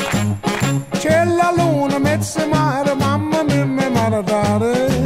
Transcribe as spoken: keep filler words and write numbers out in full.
C'è la luna, mezzo mare, mamma mia, mi maradare.